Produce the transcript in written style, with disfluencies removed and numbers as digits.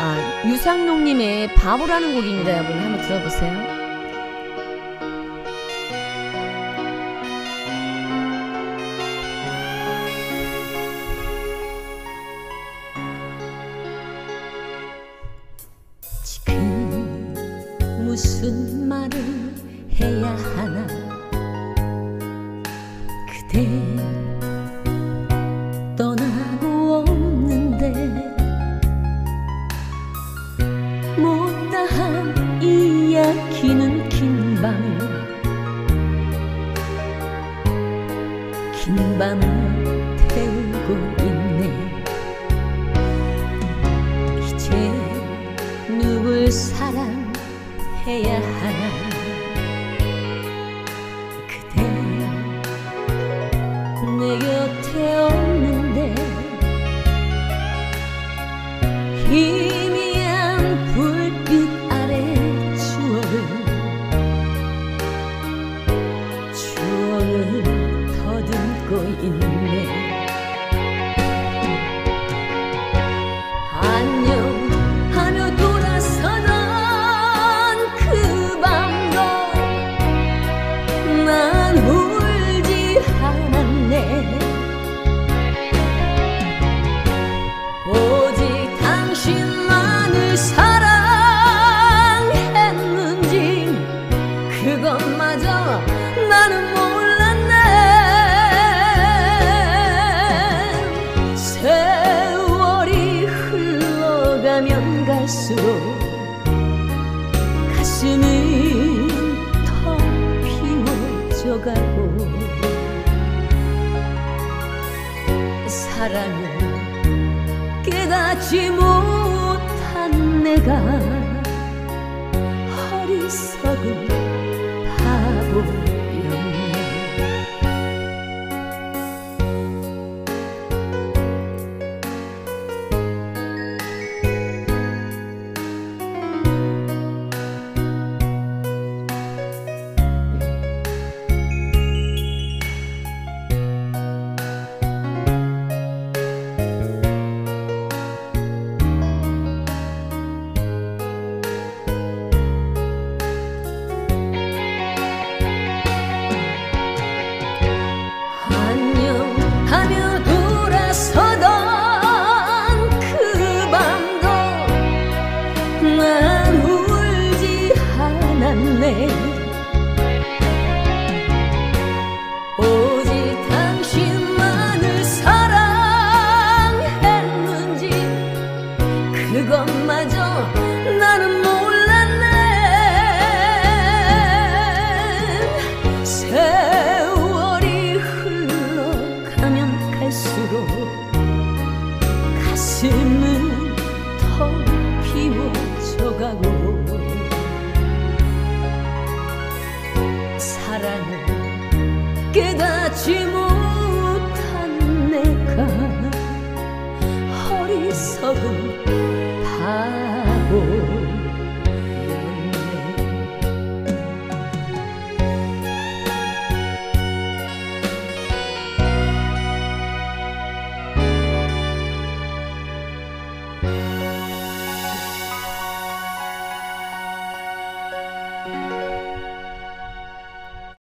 유상록님의 바보라는 곡입니다. 여러분 한번 들어보세요. 지금 무슨 말을 해야 하나. 그대 떠나고 없는데 못다한 이야기는 긴 밤을 태우고 있네. 이제 누굴 사랑해야 하나. 그대 내 곁에 없는데 희미한 불빛 아래 추억을 더듬고 있네. 안녕하며 돌아서던 그 밤도 난 울지 않았네. 오직 당신만을 사랑했는지 그것마저 나는 몰랐네. 세월이 흘러가면 갈수록 가슴이 더 비워져가고 사랑을 깨닫지 못한 내가 어리석은 바보였네. 하며 돌아서던 그 밤도 난 울지 않았네. 오직 당신만을 사랑했는지 그것마저 나는 몰랐네. 가슴은 더 비워져가고 사랑을 깨닫지